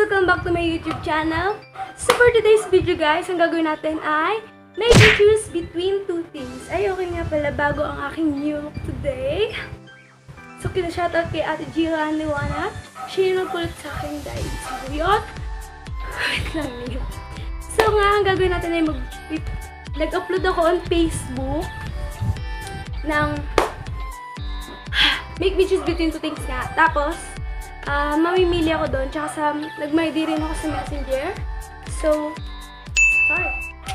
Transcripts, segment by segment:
Welcome back to my YouTube channel. So for today's video guys, ang gagawin natin ay make you choose between two things. Ay, okay nga pala, bago ang aking new look today. So kina-shoutout kay Ate Jiran Liwana. Siya yung nagpulit sa akin dahil sa yun. Wait lang niyo. So nga, ang gagawin natin ay nag-upload ako on Facebook ng make me choose between two things nga. Tapos, mamimili ako doon. Tsaka sa, nag-ID rin ako sa Messenger. So, sorry.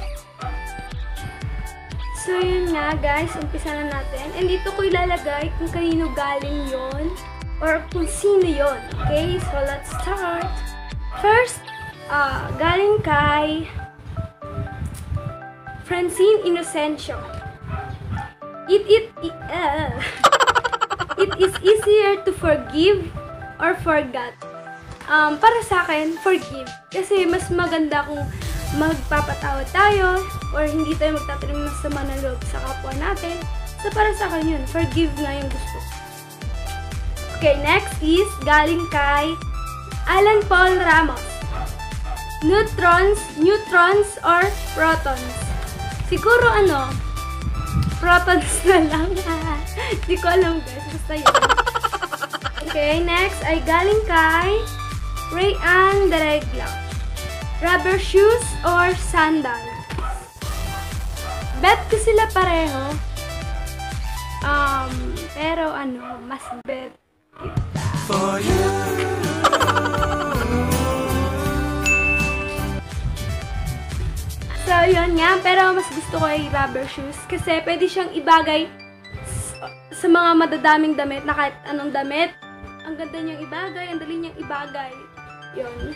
So, yun nga guys. Umpisa na natin. And dito ko ilalagay kung kanino galing yon or kung sino yon. Okay? So, let's start. First, galing kay Francine Inocencio. It is easier to forgive or forget. Para sa akin, forgive. Kasi mas maganda kung magpapatawad tayo or hindi tayo magtatanim ng sama ng loob sa kapwa natin. So, para sa akin yun, forgive na yung gusto. Okay, next is galing kay Alan Paul Ramos. Neutrons or protons? Siguro protons na lang. Hindi ko alam guys, basta yun. Okay, next ay galing kay Rayan Daregla. Rubber shoes or sandals? Bet ko sila pareho. Pero mas bet kita. For you. So, yun nga. Pero mas gusto ko ay rubber shoes. Kasi pwede siyang ibagay sa mga madadaming damit na kahit anong damit. Ang ganda niyang ibagay, ang dali niyang ibagay. Yun.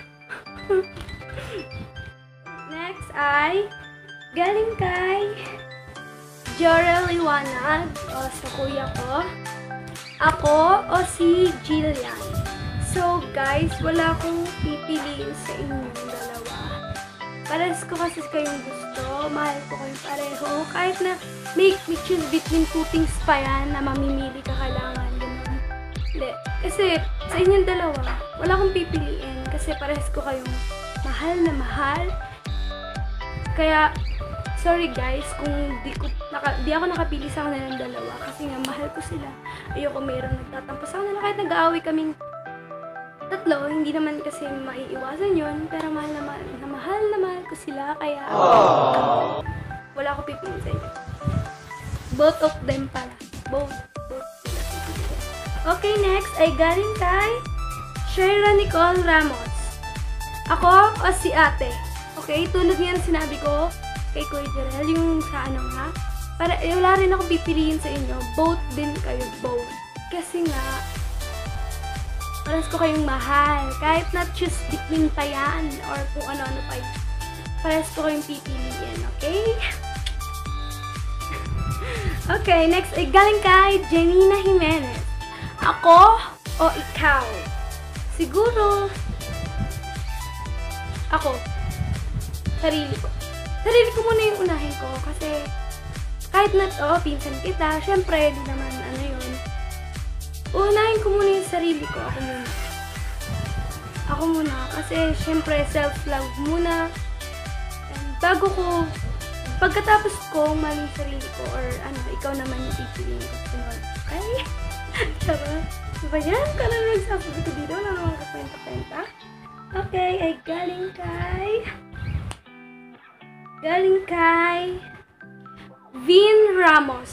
Next ay galing kay Jorel Liwanag o sa kuya ko. Ako o si Jillian. So guys, wala akong pipiliin sa inyong dalawa. Parehas ko kasi kayong gusto. Mahal ko kayong pareho. Kahit na make me choose between two things pa yan na mamimili ka kailangan. Hindi. Kasi sa inyong dalawa, wala akong pipiliin. Kasi parehas ko kayong mahal na mahal. Kaya, sorry guys kung di ako nakapili sa kanilang dalawa. Kasi nga, mahal ko sila. Ayoko mayroong nagtatampo sa kanila. Kahit nag-aaway kaming tatlo, hindi naman kasi maiiwasan yun. Pero mahal na mahal ko sila. Kaya, wala akong pipiliin sa inyo. Both of them pala. Both sila. Okay, next ay galing kay Shaira Nicole Ramos. Ako o si ate? Okay, tulad niyan sinabi ko kay Kuya Jarel, yung sa nga. Para, wala rin ako pipiliin sa inyo. Both din kayo, both. Kasi nga, parehas ko kayong mahal. Kahit na choose between pa yan or kung ano-ano pa yan. Parehas ko kayong pipiliin, okay? Okay, next ay galing kay Janina Jimenez. Ako o ikaw? Siguro, ako. Sarili ko. Sarili ko muna yung unahin ko. Kasi, kahit na pinsan kita, syempre, di naman, yun. Unahin ko muna yung sarili ko. Ako muna. Kasi, syempre, self-love muna. And bago ko, pagkatapos ko, maling sarili ko, or ikaw naman yung pipiliin ko. Okay? Tara. Diba yan? Kala na nagsasabi ko dito. Wala naman kakwenta-kwenta. Okay, ay galing kay Vin Ramos.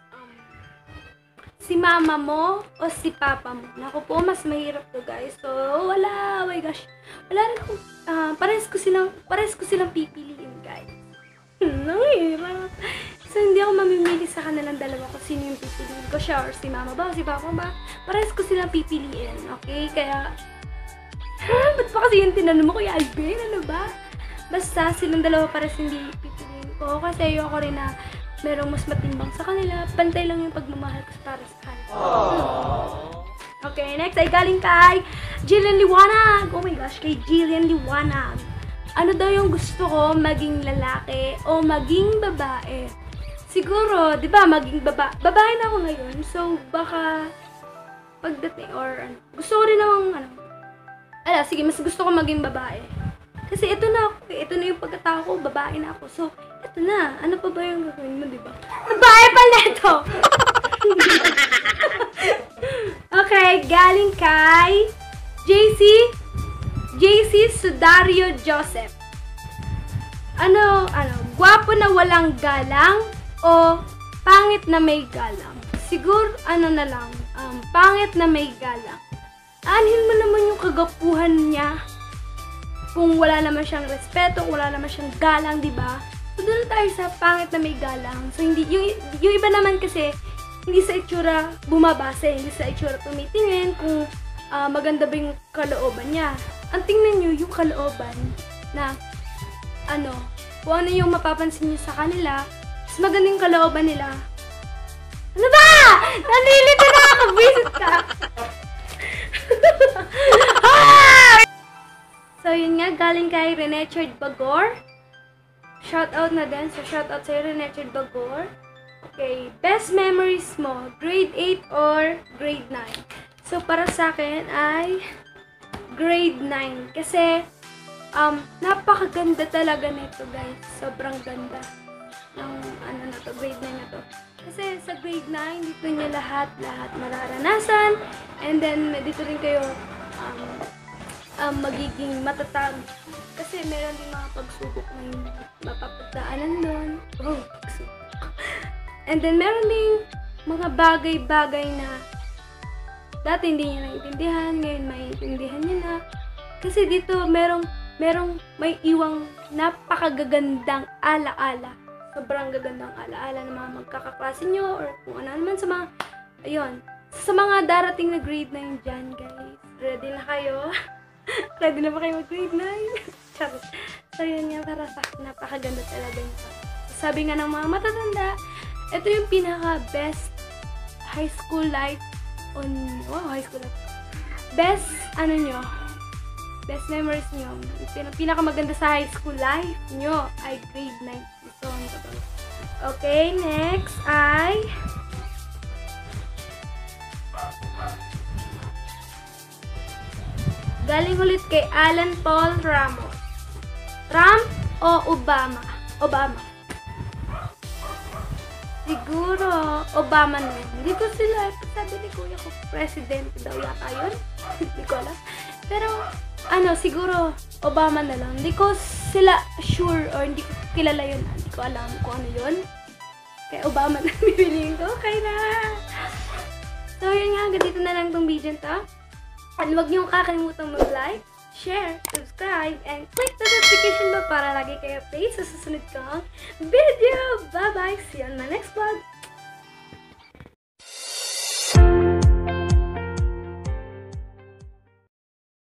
Si mama mo o si papa mo? Naku po, mas mahirap to guys. So, wala. Oh my gosh. Wala rin akong, parehas ko silang pipiliin guys. Nanghirap. So, hindi ako mamimili sa kanilang dalawa kung sino yung pipiliin ko, siya or si mama ba o si papa ba. Parehas ko silang pipiliin, okay? Kaya, ba't pa kasi yung tinanong mo, Kuya Alvin? Ano ba? Basta, silang dalawa parehas hindi pipiliin ko. Kasi ayoko rin na merong mas matimbang sa kanila. Pantay lang yung pagmamahal ko para sa kanila. Okay, next ay galing kay Jillian Liwanag. Oh my gosh, kay Jillian Liwanag. Ano daw yung gusto ko, maging lalaki o maging babae? Siguro, di ba, maging babae na ako ngayon. So, baka pagdating or gusto ko rin namang Ala, sige, mas gusto ko maging babae. Kasi ito na ako, ito na yung pagkatao ko, babae na ako. So, ito na. Ano pa ba yung gagawin mo, di ba? Babae pala ito! Okay, galing kay JC Sudario Joseph. Gwapo na walang galang o pangit na may galang? Siguro, na lang, pangit na may galang. Aanhin mo naman yung kagapuhan niya kung wala naman siyang respeto, kung wala naman siyang galang, di ba? So, doon tayo sa pangit na may galang. So, hindi, yung iba naman kasi, hindi sa itsura bumabase, hindi sa itsura tumitingin kung maganda ba yung kalooban niya. Ang tingnan nyo, yung kalooban na, kung ano yung mapapansin nyo sa kanila, mas maganda yung kalooban nila. Ano ba? Nalilito na ako, visit ka! So, yun nga, galing kay Renechard Bagor. Shoutout na din. So, shoutout sa'yo, Renechard Bagor. Okay, best memories mo, grade 8 or grade 9? So, para sa akin ay grade 9. Kasi, napakaganda talaga nito, guys. Sobrang ganda ng grade 9 na to. Kasi sa grade 9, dito niya lahat mararanasan. And then, dito rin kayo magiging matatag. Kasi meron din mga pagsubok na yung mapapagdaanan doon. Oh, pagsubok. And then, meron ding mga bagay-bagay na dati hindi niya naiintindihan, ngayon maiintindihan niya na. Kasi dito, may iwang napakagagandang ala-ala. Sobrang gagandang ala-ala ng mga magkakaklase nyo or kung ano naman sa mga, ayun, sa mga darating na grade 9 dyan, guys. Ready na kayo? Ready na ba kayo mag-grade 9? Charot. So, yun nga, para sa akin, napakaganda talaga nito. Sabi nga ng mga matatanda, ito yung pinaka-best high school life high school life. Best, best memories nyo. Pinaka-maganda sa high school life nyo ay grade 9. So, okay, next ay galing ulit kay Alan Paul Ramos. Trump o Obama? Obama. Siguro, Obama na yun. Hindi ko sila, sabi ni kuya ko, president daw yata yun. Hindi ko alam. Pero, siguro, Obama na lang. Hindi ko sila sure or hindi ko kilala yun. Hindi ko alam kung ano yun. Kaya Obama na pipiliin ko. Okay na! So, yun nga. Hanggang dito na lang tong video to. At huwag niyong kakalimutan mag-like, share, subscribe, and click the notification bell para lagi kayo update sa susunod kong video. Bye-bye! See you on my next vlog!